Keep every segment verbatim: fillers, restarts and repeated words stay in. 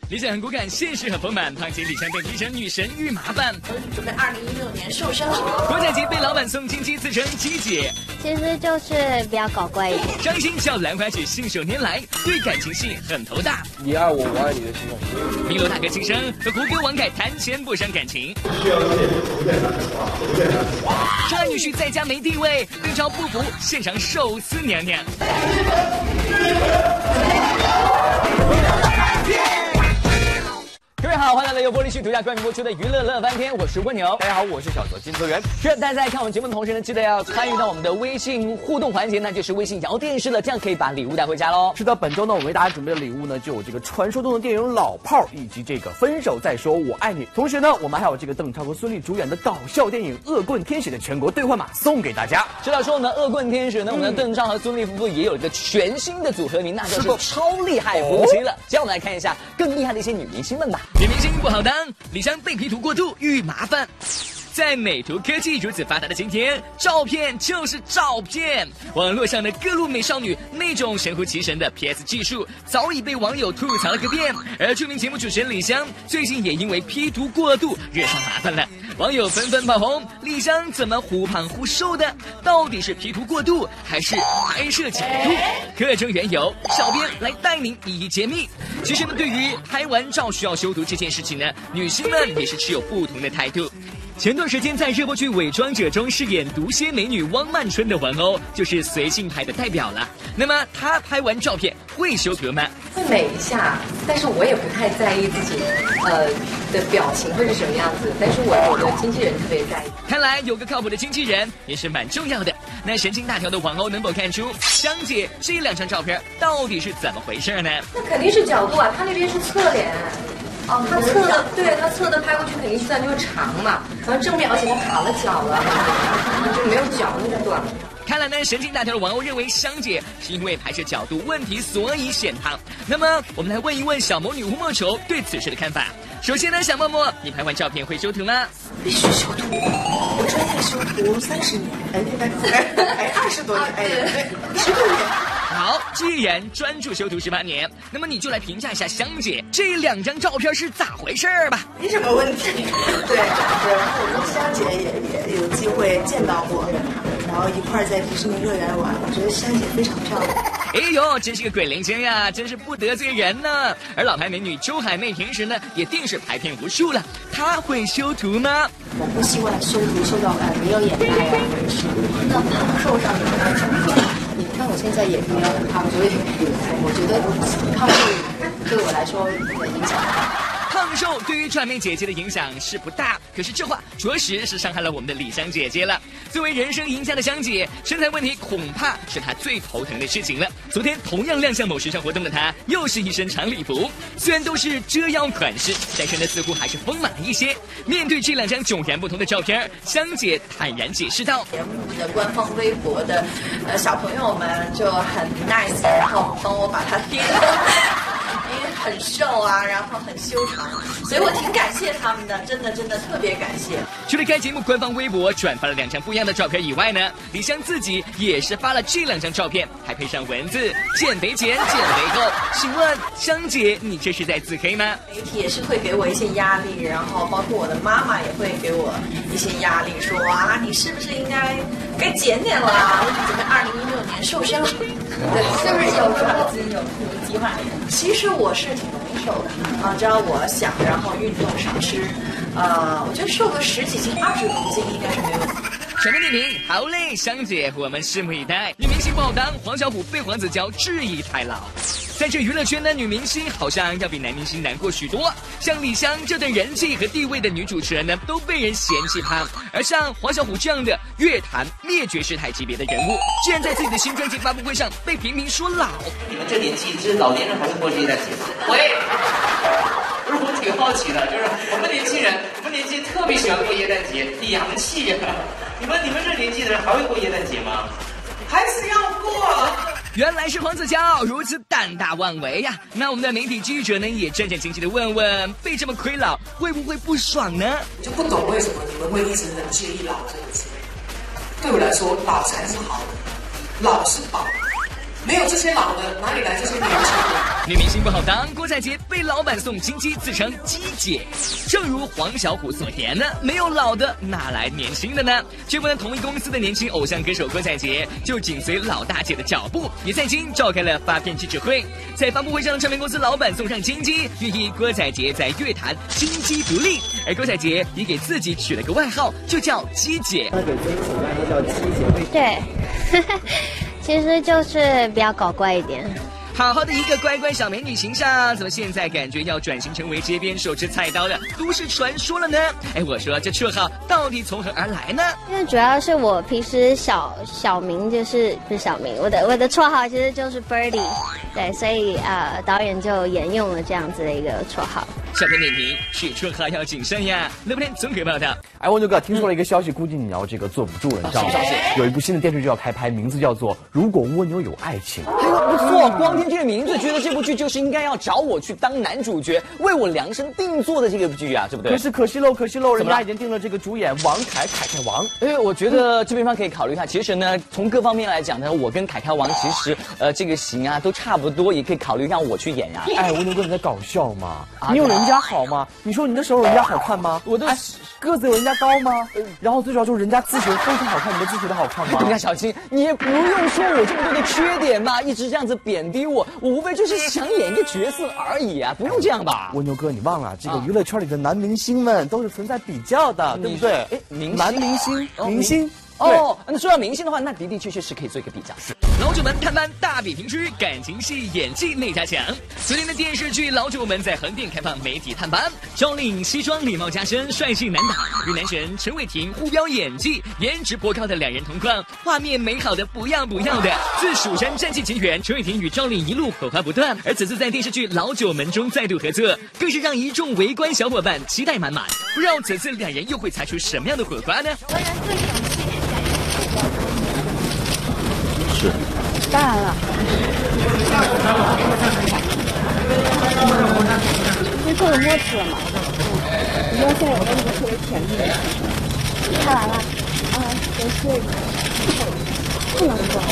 理想很骨感，现实很丰满，胖姐李湘被逼成女神遇麻烦。 准备二零一六年瘦身。 郭采洁被老板宋金鸡自称鸡姐， 其实就是比较搞怪一点。 张艺兴笑兰花指信手拈来，对感情戏很头大。 你爱我，我爱你的情况。 米罗大哥庆生和胡歌王凯谈钱不伤感情。障碍女婿在家没地位，对照不服，现场手撕娘娘。各位好，欢迎来到由玻璃旭独家冠名播出的娱乐乐翻天，我是蜗牛。 大家好，我是小泽金泽源。 是，大家在看我们节目的同时呢，记得要参与到我们的微信互动环节，那就是微信摇电视的，这样可以把礼物带回家喽。 是的，本周呢，我为大家准备的礼物呢，就有这个传说中的电影《老炮儿》，以及这个《分手再说我爱你》。同时呢，我们还有这个邓超和孙俪主演的搞笑电影《恶棍天使》的全国兑换码送给大家。 知道说我们的恶棍天使呢，我们的邓超和孙俪夫妇也有一个全新的组合名，那就是超厉害夫妻了。接下来我们来看一下更厉害的一些女明星们吧。女明星不好当，李湘被 P 图过度遇麻烦。在美图科技如此发达的今天，照片就是照片。网络上的各路美少女那种神乎其神的 P S 技术，早已被网友吐槽了个遍。而著名节目主持人李湘最近也因为 P 图过度惹上麻烦了，网友纷纷炮轰李湘怎么忽胖忽瘦的，到底是 P 图过度还是拍摄角度？各种缘由，小编来带您一一揭秘。其实呢，对于拍完照需要修图这件事情呢，女星们也是持有不同的态度。前段时间在热播剧《伪装者》中饰演毒蝎美女汪曼春的王鸥，就是随性拍的代表了。那么她拍完照片会修图吗？ 会美一下，但是我也不太在意自己呃的表情会是什么样子，但是我我的经纪人特别在意。 看来有个靠谱的经纪人也是蛮重要的。那神经大条的王鸥能否看出湘姐这两张照片到底是怎么回事呢？ 那肯定是角度啊，她那边是侧脸。哦，他侧的，对他侧的拍过去肯定自然就会长嘛，然后正面，而且他卡了脚了，就没有脚那就短了。 看来呢，神经大条的王鸥认为湘姐是因为拍摄角度问题，所以显胖。那么，我们来问一问小魔女吴莫愁对此事的看法。首先呢，小默默，你拍完照片会修图吗？ 必须修图，我专业修图三十年，哎哎哎，二十多年，哎，十六年。 好，既然专注修图十八年，那么你就来评价一下湘姐这两张照片是咋回事吧？ 没什么问题。对，然后我跟湘姐也也有机会见到过，然后一块儿在迪士尼乐园玩，我觉得湘姐非常漂亮。 哎呦，真是个鬼灵精呀，真是不得罪人呢。而老牌美女周海媚平时呢也定是拍片无数了，她会修图吗？ 我不希望修图修到呃没有眼袋啊，或者是那胖瘦上面的什么。你看我现在也没有很胖，所以我觉得胖瘦对我来说的影响不大。 胖瘦对于传媒姐姐的影响是不大，可是这话着实是伤害了我们的李湘姐姐了。作为人生赢家的湘姐，身材问题恐怕是她最头疼的事情了。昨天同样亮相某时尚活动的她，又是一身长礼服，虽然都是遮腰款式，但是呢似乎还是丰满了一些。面对这两张迥然不同的照片，湘姐坦然解释道： 节目的官方微博的呃小朋友们就很 nice， 然后帮我把它 P 的。因为很瘦啊，然后很修长，所以我挺感谢他们的，真的真的特别感谢。 除了该节目官方微博转发了两张不一样的照片以外呢，李湘自己也是发了这两张照片，还配上文字：减肥前，减肥后。请问湘姐，你这是在自黑吗？ 媒体也是会给我一些压力，然后包括我的妈妈也会给我一些压力，说啊，你是不是应该该减点了？准备二零一六年瘦身了，对，是不是有什么自己有什么计划？其实我是挺容易瘦的啊，只要我想，然后运动少吃，呃，我觉得瘦个十几斤、二十公斤应该是没问题。 全面点评，好嘞，湘姐，我们拭目以待。女明星不好当，黄小琥被黄子佼质疑太老。在这娱乐圈的女明星好像要比男明星难过许多，像李湘这等人气和地位的女主持人呢，都被人嫌弃她，而像黄小琥这样的乐坛灭绝师太级别的人物，竟然在自己的新专辑发布会上被频频说老。 你们这年纪是老年人还是过这一代节喂，不是我挺好奇的，就是我们年轻人，我们年轻人特别喜欢过耶诞节，洋气啊！你们你们这年纪的人还会过耶诞节吗？ 还是要过。 原来是黄子佼如此胆大妄为呀、啊！那我们的媒体记者呢，也战战兢兢的问问，被这么亏老，会不会不爽呢？ 就不懂为什么你们会一直很介意老这个词。对我来说，老才是好的，老是宝，没有这些老的，哪里来这些年轻人？ 女明星不好当，郭采洁被老板送金鸡，自称鸡姐。正如黄小琥所言呢，没有老的哪来年轻的呢？却不能同一公司的年轻偶像歌手郭采洁就紧随老大姐的脚步，也在京召开了发片记者会。在发布会上，唱片公司老板送上金鸡，寓意郭采洁在乐坛金鸡独立。而郭采洁也给自己取了个外号，就叫鸡姐。 他给自己取外号叫鸡姐。 对，其实就是比较搞怪一点。 好好的一个乖乖小美女形象，怎么现在感觉要转型成为街边手持菜刀的都市传说了呢？哎，我说这绰号到底从何而来呢？ 因为主要是我平时小小名就是不是小名，我的我的绰号其实就是 Birdy， 对，所以呃导演就沿用了这样子的一个绰号。 小片点评，取绰号要谨慎呀。乐不天综合报道。 哎，温牛哥，听说了一个消息，估计你要这个坐不住了，你知道吗？有一部新的电视剧要开拍，名字叫做《如果蜗牛有爱情》。 哎呦，不错，光听这个名字，觉得这部剧就是应该要找我去当男主角，为我量身定做的这个剧啊，对不对？ 可是可惜喽，可惜喽，人家已经定了这个主演王凯，凯凯王。 哎，我觉得这边方可以考虑一下。其实呢，从各方面来讲呢，我跟凯凯王其实呃这个型啊都差不多，也可以考虑让我去演呀、啊。 哎，蜗牛哥你在搞笑吗？啊、你有人家好吗？你说你的手有人家好看吗？我的、哎、个子有人家高吗？然后最主要就是人家字写的非常好看，你的字写的好看吗？ 人家小青，你也不用说我这么多的缺点嘛，一直这样子贬低我，我无非就是想演一个角色而已啊，不用这样吧？ 蜗牛哥，你忘了这个娱乐圈里的男明星们都是存在比较的，啊、对不对？哎，男明星，哦、明星。 哦，那说到明星的话，那的的确确是可以做一个比较。老九门探班大比拼之感情戏演技内加强。昨天的电视剧《老九门》在横店开放媒体探班，赵丽颖西装礼貌加身，帅气难打，与男神陈伟霆互飙演技，颜值颇高的两人同框，画面美好的不要不要的。自蜀山战记起源，陈伟霆与赵丽颖一路火花不断，而此次在电视剧《老九门》中再度合作，更是让一众围观小伙伴期待满满。不知道此次两人又会擦出什么样的火花呢？ 我人最勇气。 是， 当然了，因为够有默契了嘛。你要现在有那个特别甜蜜的，看完了，啊，也是不能说，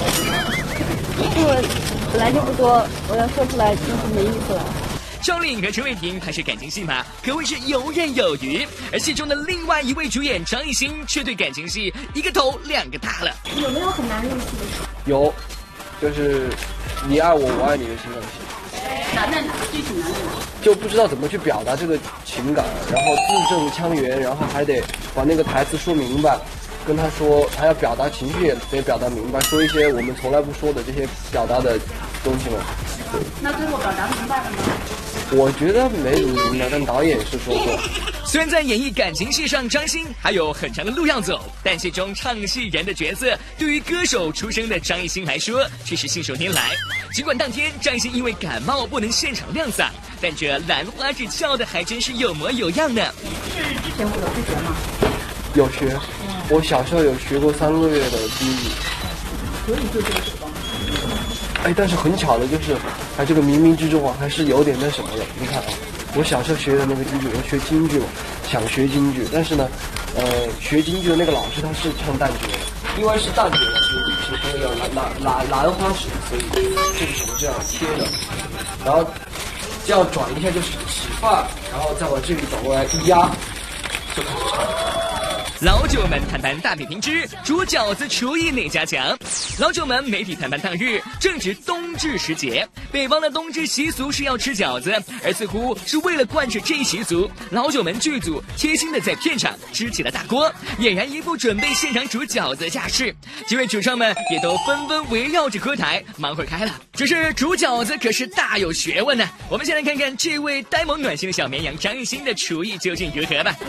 我本来就不多，我要说出来就是没意思了。 赵丽颖和陈伟霆拍摄感情戏码，可谓是游刃有余。而戏中的另外一位主演张艺兴，却对感情戏一个头两个大了。 有没有很难入戏的戏？ 有，就是你爱我，我爱你的情感戏。 难在哪？具体难在哪？ 就不知道怎么去表达这个情感，然后字正腔圆，然后还得把那个台词说明白。跟他说，还要表达情绪也得表达明白，说一些我们从来不说的这些表达的东西嘛。对。 那最后表达明白了吗？ 我觉得没怎么明白，但导演是说过。 虽然在演绎感情戏上，张欣还有很长的路要走，但戏中唱戏人的角色，对于歌手出身的张艺兴来说，却是信手拈来。尽管当天张艺兴因为感冒不能现场亮嗓，但这兰花指跳的还真是有模有样呢。 是之前我有自学吗？ 有学，我小时候有学过三个月的京剧。 所以就这个手方。 哎，但是很巧的就是，哎，这个冥冥之中啊，还是有点那什么了。你看啊，我小时候学的那个京剧，我学京剧嘛，想学京剧，但是呢，呃，学京剧的那个老师他是唱旦角的，因为是旦角的，所以是那个兰兰兰兰花指，所以这个手这样贴着，然后这样转一下就是起范，然后再往这里转过来一压，就开始唱。 老九门探班大比拼之煮饺子厨艺内加强。老九门媒体探班当日正值冬至时节，北方的冬至习俗是要吃饺子，而似乎是为了贯彻这一习俗，老九门剧组贴心的在片场支起了大锅，俨然一副准备现场煮饺子的架势。几位主唱们也都纷纷围绕着锅台忙活开了。只是煮饺子可是大有学问呢、啊。我们先来看看这位呆萌暖心的小绵羊张艺兴的厨艺究竟如何吧。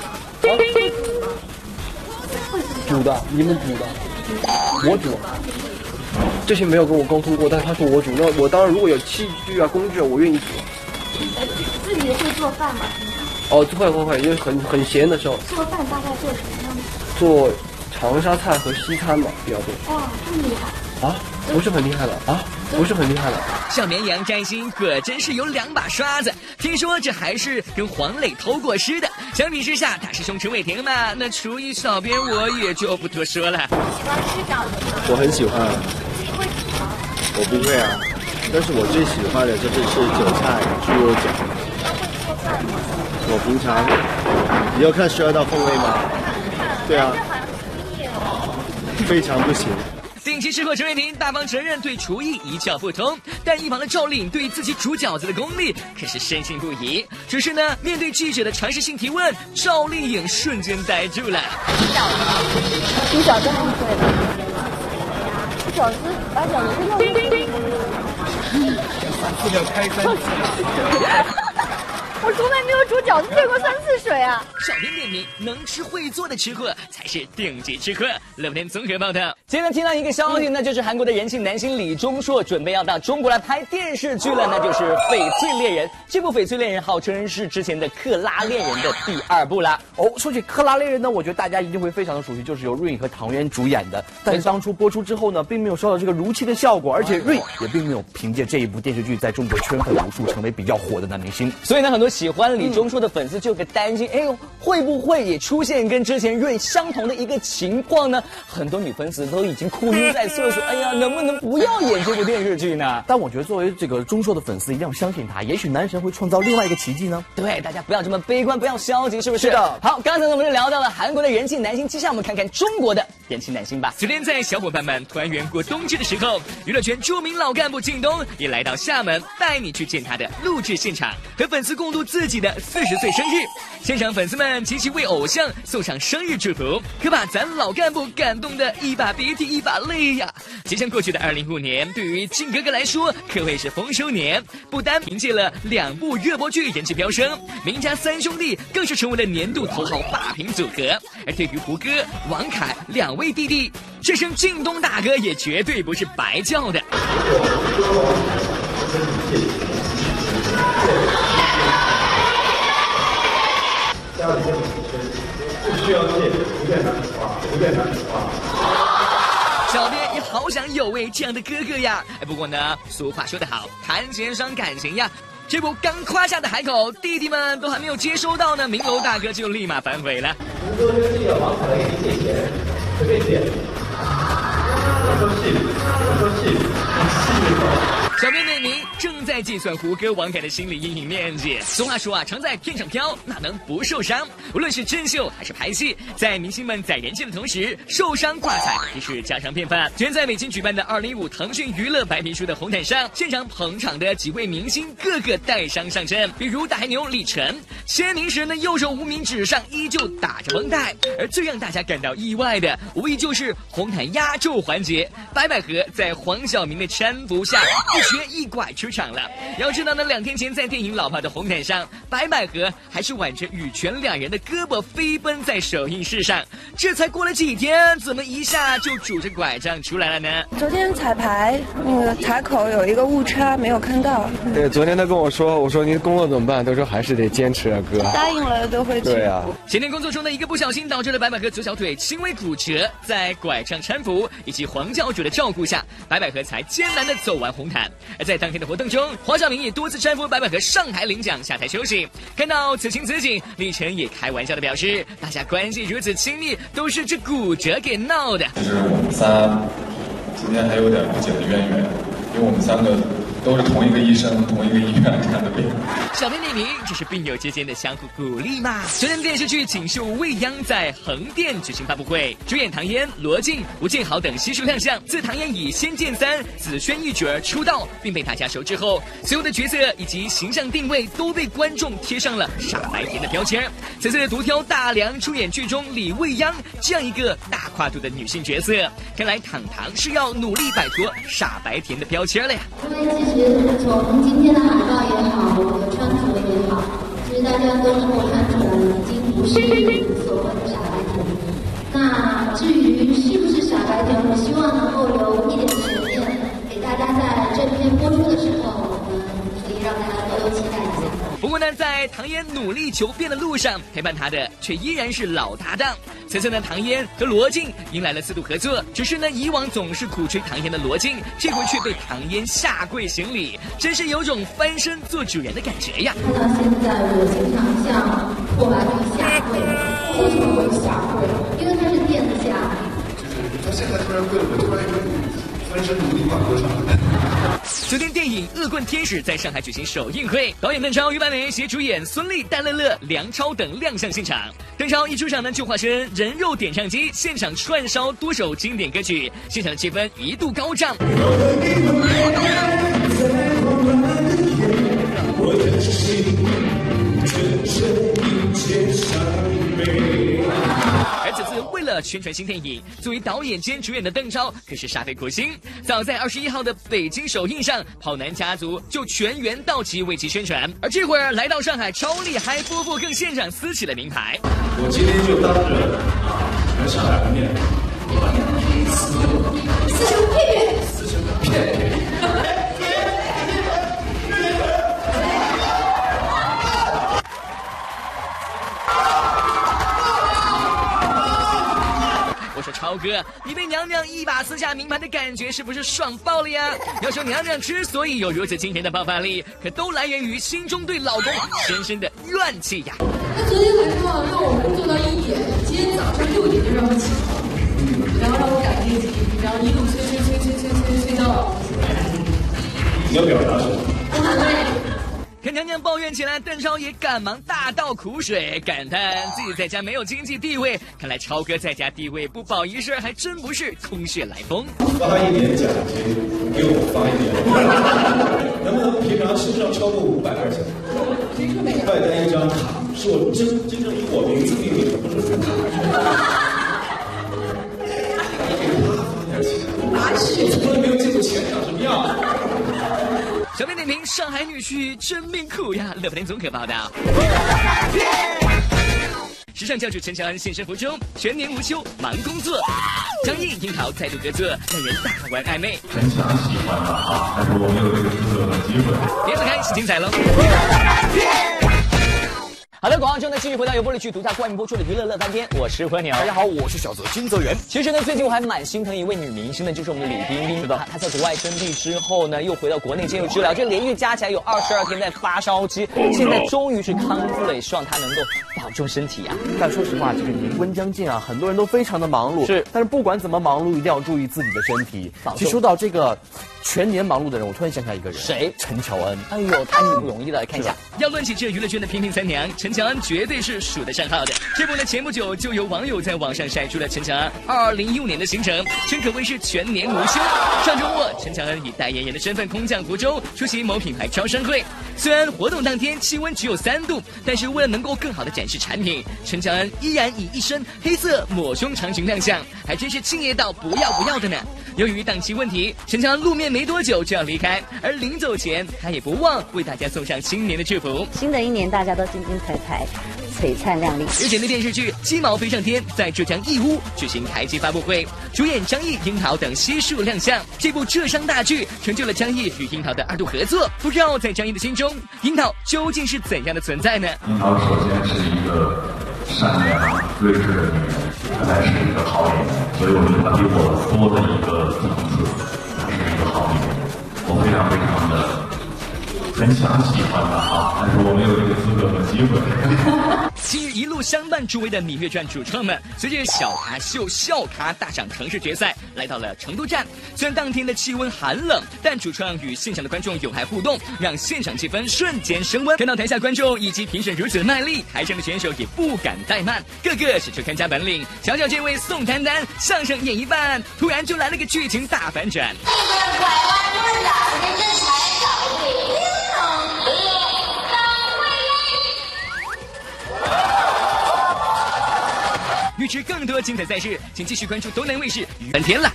煮的，你们煮的，我煮，这些没有跟我沟通过，但是他说我煮，那我当然如果有器具啊、工具啊，我愿意煮。 自己会做饭吗？ 哦，会会会，因为很很闲的时候。 做饭大概做什么样的？ 做长沙菜和西餐嘛比较多。 哇，这么厉害！ 啊，不是很厉害的啊，不是很厉害的。 小绵羊占星果真是有两把刷子，听说这还是跟黄磊偷过师的。相比之下，大师兄陈伟霆嘛，那厨艺小编我也就不多说了。 喜欢吃饺子吗？ 我很喜欢。 你会煮吗？ 我不会啊，但但是我最喜欢的就是吃韭菜猪肉饺。我平常你要看十二道风味吗？对啊，非常不行。 定期吃货陈伟霆大方承认对厨艺一窍不通，但一旁的赵丽颖对自己煮饺子的功力可是深信不疑。只是呢，面对记者的常识性提问，赵丽颖瞬间呆住了。 煮饺子很会的，煮饺子把饺子弄这叫开三次。 我从来没有煮饺子兑过三次水啊！ 小编点评：能吃会做的吃货才是顶级吃货。乐天综合报道。今天听到一个消息，那就是韩国的人气男星李钟硕准备要到中国来拍电视剧了，那就是《翡翠恋人》。这部《翡翠恋人》号称是之前的《克拉恋人》的第二部啦。 哦，说起《克拉恋人》呢，我觉得大家一定会非常的熟悉，就是由润和唐渊主演的。但是当初播出之后呢，并没有收到这个如期的效果，而且润也并没有凭借这一部电视剧在中国圈粉无数，成为比较火的男明星。 所以呢，很多喜欢李钟硕的粉丝就有个担心，哎呦，会不会也出现跟之前润相同的一个情况呢？很多女粉丝都已经哭晕在厕所，哎呀，能不能不要演这部电视剧呢？ 但我觉得作为这个钟硕的粉丝，一定要相信他，也许男神会创造另外一个奇迹呢。 对，大家不要这么悲观，不要消极，是不是？ 是的。 好，刚才呢我们就聊到了韩国的人气男星，接下来我们看看中国的人气男星吧。昨天在小伙伴们团圆过冬至的时候，娱乐圈著名老干部靳东也来到厦门，带你去见他的录制现场，和粉丝共度自己的四十岁生日。现场粉丝们齐齐为偶像送上生日祝福，可把咱老干部感动的一把鼻涕一把泪呀！即将过去的二零一五年，对于靳哥哥来说可谓是丰收年，不单凭借了两部热播剧人气飙升，名家三兄弟更是成为了年度头号霸屏组合。而对于胡歌、王凯两位弟弟，这声靳东大哥也绝对不是白叫的。 家里面不需要借，不愿拿啊，不愿拿啊。 小编也好想有位这样的哥哥呀！哎，不过呢，俗话说得好，谈钱伤感情呀。这部刚夸下的海口，弟弟们都还没有接收到呢，明楼大哥就立马反悔了。 胡歌跟这个王凯来给你借钱，随便借。我说信，我说信，你信就好。 小编点名正在计算胡歌、王凯的心理阴影面积。俗话说啊，常在天上飘，哪能不受伤？无论是真秀还是拍戏，在明星们载人气的同时，受伤挂彩也是家常便饭。昨天在北京举办的二零一五腾讯娱乐白皮书的红毯上，现场捧场的几位明星个个带伤上阵，比如大海牛李晨，签名时呢右手无名指上依旧打着绷带。而最让大家感到意外的，无疑就是红毯压轴环节，白百合在黄晓明的搀扶下一瘸一拐出场了。要知道呢，两天前在电影《老婆》的红毯上，白百合还是挽着羽泉两人的胳膊飞奔在首映式上。这才过了几天，怎么一下就拄着拐杖出来了呢？ 昨天彩排那个台口有一个误差，没有看到。 对，昨天他跟我说，我说您工作怎么办？他说还是得坚持啊，哥。 答应了都会去。 对啊。 前天工作中的一个不小心，导致了白百合左小腿轻微骨折，在拐杖搀扶以及黄教主的照顾下，白百合才艰难地走完红毯。而在当天的活动中，黄晓明也多次搀扶白百合上台领奖，下台休息。看到此情此景，李晨也开玩笑的表示，大家关系如此亲密，都是这骨折给闹的。 就是我们仨今天还有点不解的渊源，因为我们三个都是同一个医生、同一个医院看的病。 小编点名，这是病友之间的相互鼓励嘛。昨天电视剧《锦绣未央》在横店举行发布会，主演唐嫣、罗晋、吴建豪等悉数亮相。自唐嫣以《仙剑三》紫萱一角出道，并被大家熟知后，所有的角色以及形象定位都被观众贴上了傻白甜的标签。此次独挑大梁出演剧中李未央这样一个大跨度的女性角色，看来糖糖是要努力摆脱傻白甜的标签了呀。 因为其实从今天的海报也好，我的穿着也好，其实大家都说我穿着已经不是所谓的傻白甜。那至于是不是傻白甜，我希望能够留一点悬念，给大家在这篇播出的时候，我们可以让大家多多期待一下。 不过呢，在唐嫣努力求变的路上，陪伴她的却依然是老搭档。此次呢，唐嫣和罗晋迎来了四度合作，只是呢，以往总是苦吹唐嫣的罗晋，这回却被唐嫣下跪行礼，真是有种翻身做主人的感觉呀。 看到现在，我经常向破白玉下跪，为什么会下跪？因为他是店家。 就是他现在突然跪了，我突然有点翻身努力把歌唱。 昨天电影《恶棍天使》在上海举行首映会，导演邓超、于白莲携主演孙俪、戴乐乐、梁超等亮相现场。邓超一出场呢，就化身人肉点唱机，现场串烧多首经典歌曲，现场的气氛一度高涨。而此次为了宣传新电影，作为导演兼主演的邓超可是煞费苦心。早在二十一号的北京首映上，跑男家族就全员到齐为其宣传。而这会儿来到上海，超厉害夫妇更现场撕起了名牌。 我今天就当着啊全上海的面，把你们撕撕成片片，撕成片片。 我说超哥，你被娘娘一把撕下名牌的感觉是不是爽爆了呀？要说娘娘之所以有如此惊人的爆发力，可都来源于心中对老公深深的怨气呀。 他昨天还说让我工作到一点，今天早上六点就让我起床，然后让我赶业绩，然后一路催催催催催催催到。 你要表达什么？ 我很累。 跟娘娘抱怨起来，邓超也赶忙大倒苦水，感叹自己在家没有经济地位。看来超哥在家地位不保一事，还真不是空穴来风。 发一点奖金，给我发一点，能不能平常身上超过五百块钱？快单一张卡，是我真真正以我名字命名的，不是福卡。给他发点钱，我从来没有见过钱长什么样。 小编点评：上海女婿真命苦呀！乐福天总可报道。时尚教主陈乔恩现身福中，全年无休忙工作。张译、樱桃再度合作，让人大玩暧昧。 很想喜欢他啊，但是我没有这个资格和机会。 别走开，是精彩喽！好的，广告之后呢，继续回到由玻璃剧独家冠名播出的娱乐乐翻天，我是和牛。 大家好，我是小泽金泽源。 其实呢，最近我还蛮心疼一位女明星的，就是我们的李冰冰。是的，她在国外生病之后呢，又回到国内接受治疗，这连续加起来有二十二天在发烧期，现在终于是康复了，也希望她能够保重身体啊。 但说实话，这个年关将近啊，很多人都非常的忙碌。 是， 但是不管怎么忙碌，一定要注意自己的身体。其实说到这个全年忙碌的人，我突然想起来一个人， 谁？ 陈乔恩。 哎呦，太不容易了，看一下。要论起这娱乐圈的翩翩三娘，陈乔恩绝对是数得上号的。这不呢，前不久就有网友在网上晒出了陈乔恩二零一五年的行程，真可谓是全年无休。上周末，陈乔恩以代言人的身份空降福州，出席某品牌招商会。虽然活动当天气温只有三度，但是为了能够更好的展示产品，陈乔恩依然以一身黑色抹胸长裙亮相，还真是敬业到不要不要的呢。由于档期问题，陈乔恩露面没多久就要离开，而临走前，他也不忘为大家送上新年的祝福。 新的一年，大家都精精彩彩、璀璨亮丽。 日前的电视剧《鸡毛飞上天》在浙江义乌举行开机发布会，主演张译、樱桃等悉数亮相。这部浙商大剧成就了张译与樱桃的二度合作。不知道在张译的心中，樱桃究竟是怎样的存在呢？ 樱桃首先是一个善良、睿智的女人，她还是一个好演员，所以我觉得她比我多的一个层次，她是一个好演员。我非常非常的很想喜欢她啊，但是我没有这个资格和机会。 今日一路相伴诸位的《芈月传》主创们，随着小咖秀校咖大赏城市决赛，来到了成都站。虽然当天的气温寒冷，但主创与现场的观众有爱互动，让现场气氛瞬间升温。看到台下观众以及评审如此卖力，台上的选手也不敢怠慢，个个是出看家本领。瞧瞧这位宋丹丹，相声演一半，突然就来了个剧情大反转。 这个拐弯抹角的人才搞对了。 预知更多精彩赛事，请继续关注东南卫视娱乐天了。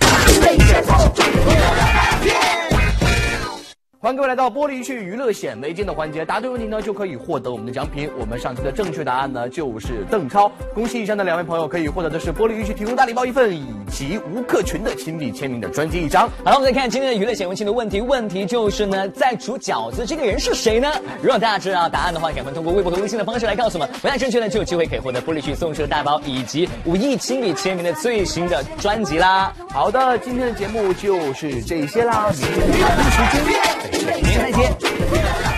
欢迎各位来到玻璃区娱乐显微镜的环节，答对问题呢就可以获得我们的奖品。我们上期的正确答案呢就是邓超，恭喜以上的两位朋友可以获得的是玻璃娱区提供大礼包一份，以及吴克群的亲笔签名的专辑一张。 好了，我们再看今天的娱乐显微镜的问题，问题就是呢，在煮饺子这个人是谁呢？如果大家知道答案的话，赶快通过微博和微信的方式来告诉我们，回答正确呢就有机会可以获得玻璃区送出的大包以及武艺亲笔签名的最新的专辑啦。 好的，今天的节目就是这些啦，明天的同一时间，明天再见。